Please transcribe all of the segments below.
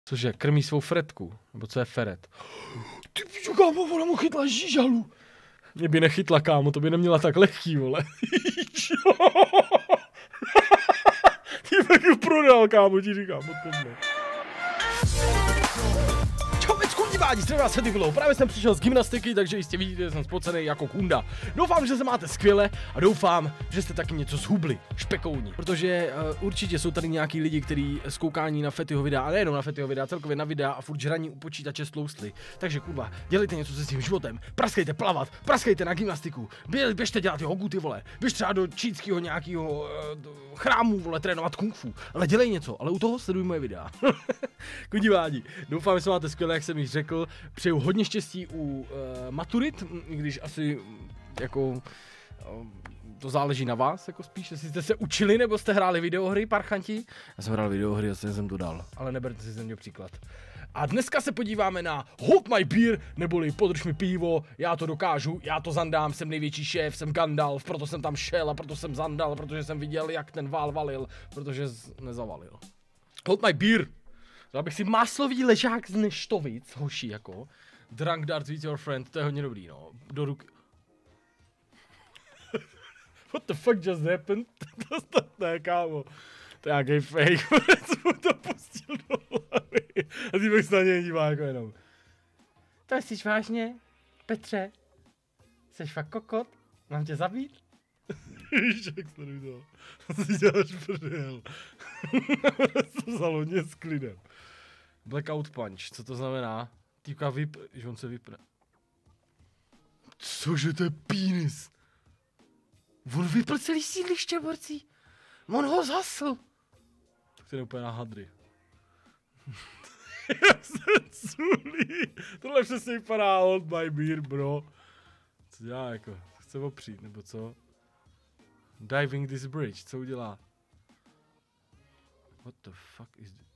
Cože, krmí svou Fredku, nebo co je Feret? Ty pičo, kámo, ona mu chytla žížalu. Mě by nechytla, kámo, to by neměla tak lehký, vole. Ty bych ju prodal, kámo, ti říkám, odpověď. Zdravím vás, Hediglo. Právě jsem přišel z gymnastiky, takže jistě vidíte, že jsem spocený jako kunda. Doufám, že se máte skvěle a doufám, že jste taky něco zhubli, špekouni. Protože určitě jsou tady nějaký lidi, kteří z koukání na Fettyho videa, a nejenom na Fettyho videa, celkově na videa a furt žraní u počítače stloustli. Takže kurva, dělejte něco se svým životem, praskejte plavat, praskejte na gymnastiku, běžte dělat jogu, ty vole, běž třeba do čínského nějakého chrámu, vole, trénovat kung fu, ale dělej něco, ale u toho sleduj moje videa. Kudivání, doufám, že se máte skvěle, jak jsem již řekl. Přeju hodně štěstí u maturit, i když asi jako to záleží na vás, jako spíš, jestli jste se učili nebo jste hráli videohry, parchanti. Já jsem hrál videohry, já jsem to dal, ale neberte si ze mě příklad. A dneska se podíváme na Hold My Beer, neboli podrž mi pivo, já to dokážu, já to zandám, jsem největší šéf, jsem Gandalf, proto jsem tam šel a proto jsem zandal, protože jsem viděl, jak ten vál valil, protože nezavalil. Hold My Beer. Dal bych si máslový ležák z Neštovic, hoši, jako. Drunk Darts with your friend, to je hodně dobrý, no. Do ruky. What the fuck just happened? To ne, kámo. To je nějaký fake, co mu to pustil do hlavy. A ty bych se na něj dívá jako jenom. To jsi vážně? Petře? Jseš fakt kokot? Mám tě zabít? Víš, jak sleduj to. To si děláš prdel. To vzal hodně s klidem. Blackout punch, co to znamená? Týka že on se vypne. Cože, to je penis? On vypl celý sídliště, borcí. On ho zhasl. Tak to je úplně na hadry. Já jsem culý. Tohle přesně vypadá Hold My Beer, bro. Co dělá jako? Chce opřít, nebo co? Diving this bridge, co udělá? What the fuck is this?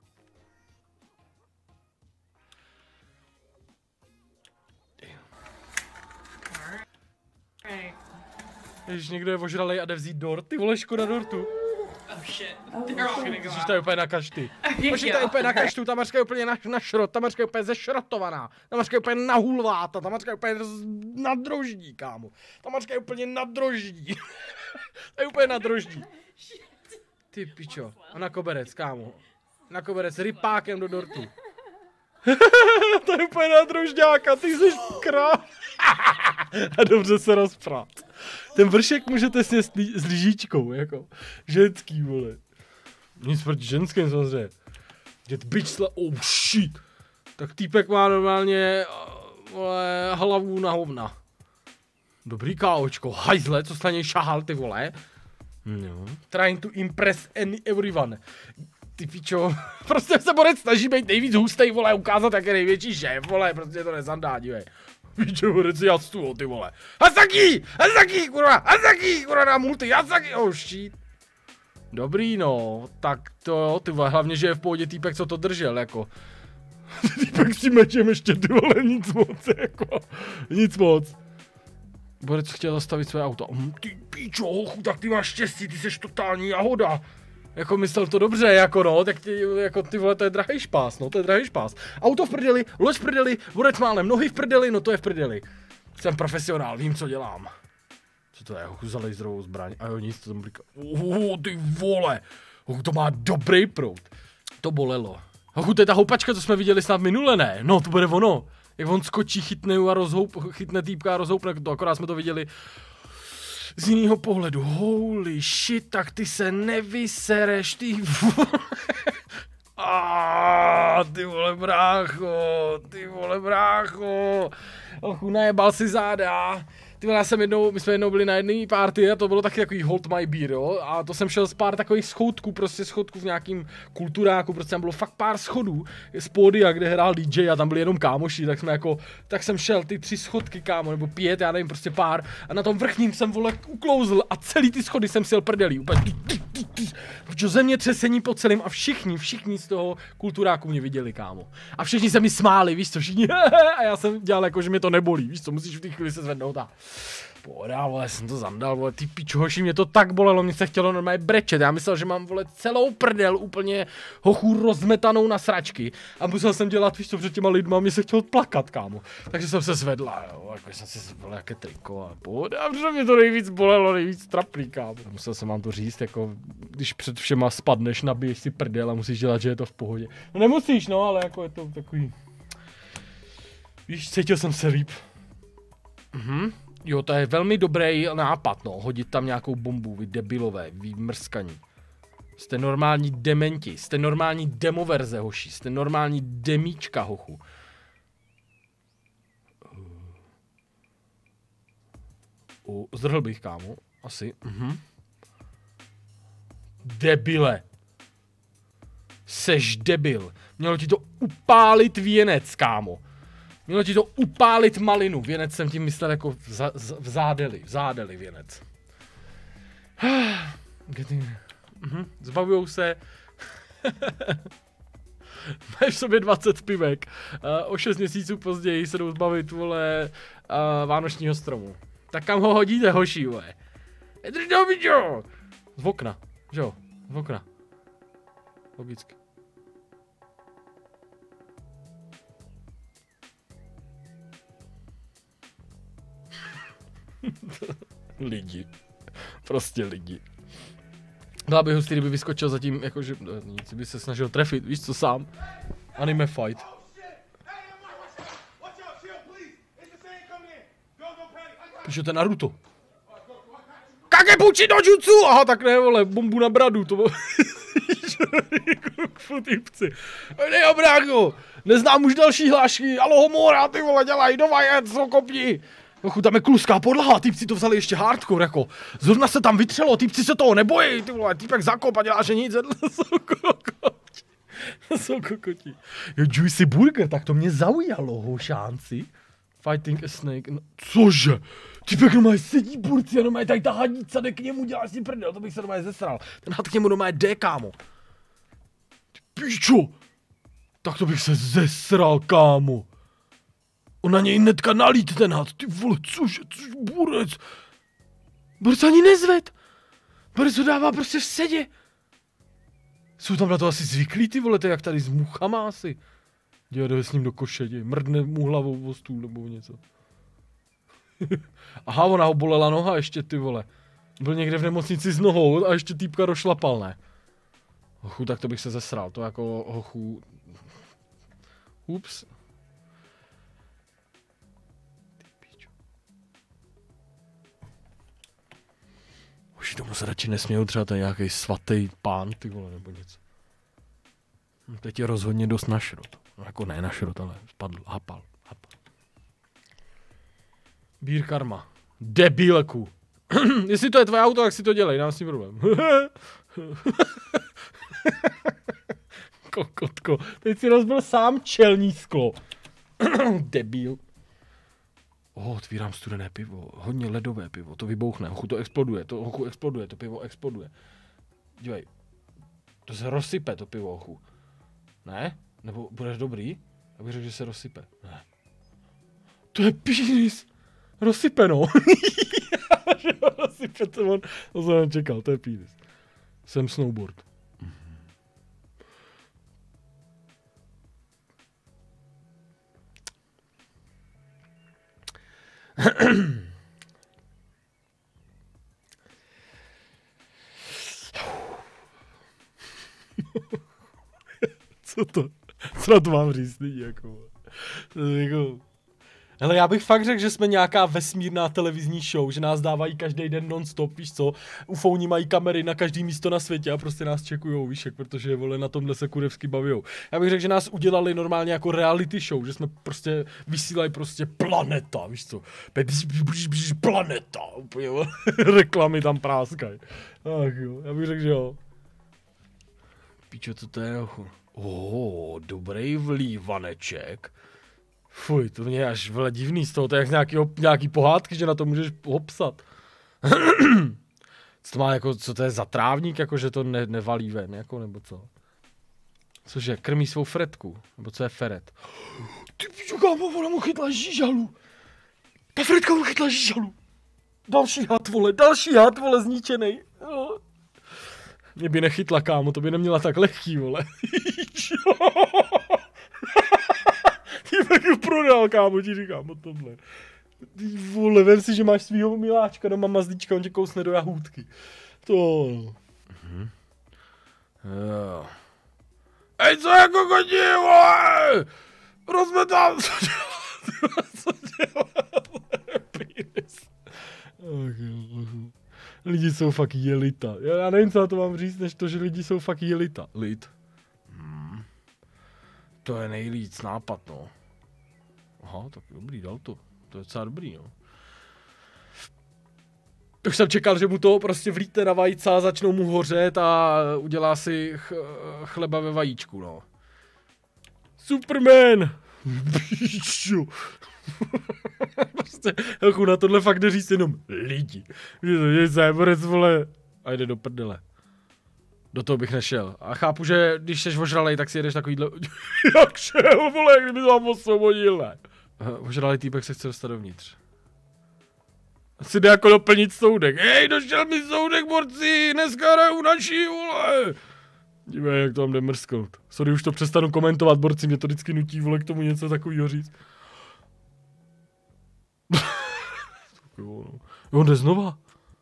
Ježiš, někdo je ožralej a jde vzít dort. Ty vole, škoda dortu. Oh shit. Ježiš, to je úplně na kašty. Ježiš, to je úplně na kaštu, ta mařka je úplně na šrot, ta mařka je úplně zešrotovaná. Ta mařka je úplně nahulváta, ta mařka je úplně na droždí, kámo. Ta mařka je úplně na droždí. To je úplně na droždí. Ty pičo. A na koberec, kámo. Na koberec, rypákem do dortu. To je úplně na drožďáka, ty jsi král. A dobře se rozprát. Ten vršek můžete sněst s lyžičkou, jako. Ženský, vole. Nic proti ženským samozřejmě. Get bitch oh shit. Tak týpek má normálně, vole, hlavu na hovna. Dobrý káočko, hajzle, co jste na něj šahal, ty vole. No. Trying to impress everyone. Ty pičo, prostě se borec snaží být nejvíc hustej, vole, ukázat, jak je největší šéf, vole, prostě to nezandá, dívej. Pičo, borec je jastu, ty vole. Hasaki, kurva, na multi, Hasaki, oh shit. Dobrý, no, tak to jo, ty vole, hlavně, že je v pohodě týpek, co to držel, jako. Týpek s tím mečem ještě, ty vole, nic moc, jako, nic moc. Borec chtěl zastavit své auto. Ty pičo, hochu, tak ty máš štěstí, ty seš totální jahoda. Jako myslel to dobře, jako no, tak ty vole, to je drahý špás, no, to je drahý špás. Auto v prdeli, loď v prdeli, borec málem, nohy v prdeli, no to je v prdeli. Jsem profesionál, vím, co dělám. Co to je, hochu, za laserovou zbraň, a jo, nic, to tam blíká. Ty vole, hochu, to má dobrý proud. To bolelo. Hochu, to je ta houpačka, co jsme viděli snad minule, ne? No, to bude ono. Jak on skočí, chytne týpka a rozhoupne to, akorát jsme to viděli z jiného pohledu. Holy shit, tak ty se nevysereš, ty vole. Ty vole brácho. Ochu, najebal si záda. Ty vole, my jsme jednou byli na jedné party a to bylo taky takový Hold My Beer, jo. A to jsem šel z pár takových schodků, prostě schodků v nějakým kulturáku, prostě tam bylo fakt pár schodů z pódia, kde hrál DJ a tam byli jenom kámoši, tak jsem šel ty 3 schodky, kámo, nebo 5, já nevím, prostě pár. A na tom vrchním jsem, vole, uklouzl a celý ty schody jsem sjel prdelí, úplně zemětřesení po celém a všichni z toho kulturáku mě viděli, kámo. A všichni se mi smáli, víš co, všichni, a já jsem dělal jako, že mě to nebolí, víš co, musíš v té chvíli se zvednout a Pohoda, vole, jsem to zandal, vole, ty pičo, hoši, mě to tak bolelo, mě se chtělo normálně brečet, já myslel, že mám, vole, celou prdel úplně hochu rozmetanou na sračky a musel jsem dělat, víš co, před těma lidma, mě se chtělo plakat, kámo, takže jsem se zvedla, jo, jako jsem si zvedla jaké triko a pohoda, protože mě to nejvíc bolelo, nejvíc trapný, kámo. Musel jsem vám to říct, jako, když před všema spadneš, nabiješ si prdel a musíš dělat, že je to v pohodě. No nemusíš, no, ale jako je to takový, víš, cítil jsem se líp. Jo, to je velmi dobrý nápad, no, hodit tam nějakou bombu, vy debilové, vy mrskaní. Jste normální dementi, jste normální demoverze, hoši, jste normální demíčka, hochu. Zdrhl bych, kámo, asi, Debile. Seš debil, mělo ti to upálit věnec, kámo. Mělo ti to upálit malinu, věnec jsem tím myslel jako v zádeli věnec. Zbavujou se. Mají v sobě 20 pivek. O 6 měsíců později se jdou zbavit, vole, vánočního stromu. Tak kam ho hodíte, hoši, vole? Drž do bičo! Z okna, že jo? Z okna. Logicky. Lidi. Prostě lidi. Byla by hustý, kdyby vyskočil zatím, jakože, nic by se snažil trefit, víš co, sám. Anime fight. Píšu, to je Naruto. Kagebuchi no jutsu! Aha, tak ne, vole, bombu na bradu, to bylo... Futýpci. Nejde, brácho, neznám už další hlášky, alo homora, ty vole, dělaj, do vajec, kopni. Ochu, tam je kluská podlaha, týpci to vzali ještě hardcore, jako. Zrovna se tam vytřelo, týpci se toho nebojí, ty vole, týpek zakop a dělá, že nic, to jsou kokoti. Jo, Juicy Burger, tak to mě zaujalo, hošánci. Fighting a snake, no, cože? Týpek normálně sedí burci a normálně tady ta hadnice jde k němu, děláš si prdel, to bych se normálně zesral. Ten had k němu normálně jde, kámo. Ty píčo, tak to bych se zesral, kámo. On na něj hnedka nalít ten had, ty vole, cože, burec. Burec ani nezved. Burec ho dává prostě v sedě. Jsou tam na to asi zvyklí, ty vole, to je jak tady s muchama asi. Jde s ním do koše, mrdne mu hlavou o stůl nebo něco. Aha, ona ho bolela noha ještě, ty vole. Byl někde v nemocnici s nohou a ještě týpka rošlapal, ne? Hochu, tak to bych se zesral, to jako hochu... Ups. Už tomu se radši nesměl, třeba to je nějaký svatý pán, ty vole, nebo něco. Teď je rozhodně dost na šrot. No jako ne na šrot, ale spadl, hapal. Beer karma. Debilku. Jestli to je tvoje auto, tak si to dělej, nám s tím problém. Kokotko, teď si rozbil sám čelní sklo. Debil. Otvírám studené pivo, hodně ledové pivo, to vybouchne, hochu to exploduje, to pivo exploduje. Dívej, to se rozsype, to pivo, hochu. Ne? Nebo budeš dobrý? Já bych řekl, že se rozsype. Ne. To je pínis. Rozsype, no. Že ho rozsype, to jsem nečekal, to je pínis. Jsem snowboard. Co na to mám říct, jako. Hele, já bych fakt řekl, že jsme nějaká vesmírná televizní show, že nás dávají každý den non-stop, víš co? Ufouni mají kamery na každý místo na světě a prostě nás čekujou, víš jak, protože vole na tomhle se kurevsky bavijou. Já bych řekl, že nás udělali normálně jako reality show, že jsme prostě vysílají prostě planeta, víš co? Planeta, úplně reklamy tam práskají. Ach jo, já bych řekl, že jo. Píčo, co to je? Dobrý vlívaneček. Fuj, to mě až vele divný z toho, to je jak nějaký pohádky, že na to můžeš popsat. Co to má jako, co to je za trávník, jako že to nevalí ven, jako, nebo co? Cože, krmí svou fretku, nebo co je feret? Ty pičo, kámo, ona mu chytla žížalu. Ta fretka mu chytla žížalu. Další had, vole, zničenej. Mě by nechytla, kámo, to by neměla tak lehký, vole. Ty bych ji prodal, kámo, ti říkám o tomhle. Ty vole, vem si, že máš svýho miláčka doma mazlíčka, on tě kousne do jahůdky. To. Ej, co jako kodí, vole! Rozmetám, co dělá? Lidi jsou fakt jelita. Já nevím, co na to mám říct, než to, že lidi jsou fakt jelita. Lid. To je nejlíc nápad, no. Aha, tak dobrý, dal to. To je docela dobrý, no. Už jsem čekal, že mu to prostě vlítne na vajca, začnou mu hořet a udělá si chleba ve vajíčku, no. Superman! Bíču. Prostě, helku, na tohle fakt jde říct jenom lidi. Je záborec, vole. A jde do prdele. Do toho bych nešel. A chápu, že když jsi ožralej, tak si jedeš takovýhle... Jak šel, vole, kdyby to vám osvobodil, ne? Ožralej týpek se chce dostat dovnitř. Si jde jako doplnit soudek. Hej, došel mi soudek, borci, dneska hraju naší, vole. Dívej, jak to vám jde mrsknout. Sorry, už to přestanu komentovat, borci, mě to vždycky nutí, vole, k tomu něco takovýho říct. On jde znova.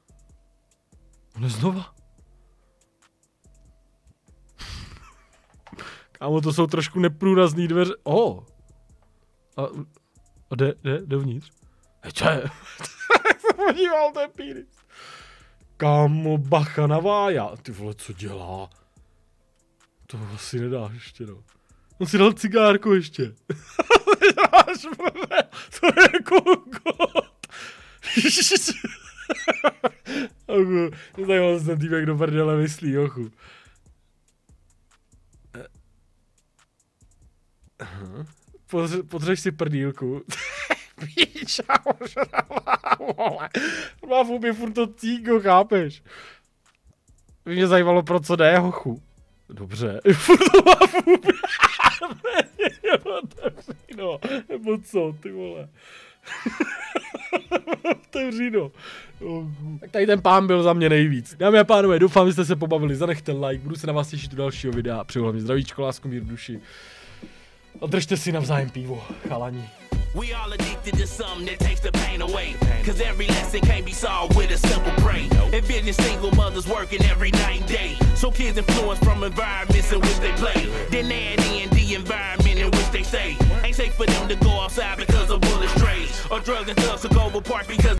Kámo, to jsou trošku neprůrazný dveře. A jde dovnitř. Co je? Jak se podíval, to je píris. Kámo, bacha na vája. Ty vole, co dělá? To asi nedáš ještě, no. On si dal cigárku ještě. To je kokot. Ochu, nezajímalo se ten týpek do prdele myslí, ochu. Potřeš si prdílku. Píča, vole. Má v hubě furt to cíko, chápeš? Mě zajímalo, pro co jde, hochu. Dobře, furt to má v hubě. No, nebo co, ty vole. Otevříno. Tak tady ten pán byl za mě nejvíc. Dámy a pánové, doufám, že jste se pobavili, zanechte like, budu se na vás těšit u dalšího videa. Přeju hlavně zdravíčko, lásku, mír v duši. A držte si navzájem pivo, chalani. We all addicted to something that takes the pain away. Cause every lesson can't be solved with a simple pray. Envision single mothers working every night and day. So kids influenced from environments in which they play. Then they add in the environment in which they stay. Ain't safe for them to go outside because of bullet strays. Or drugs and thugs took over park because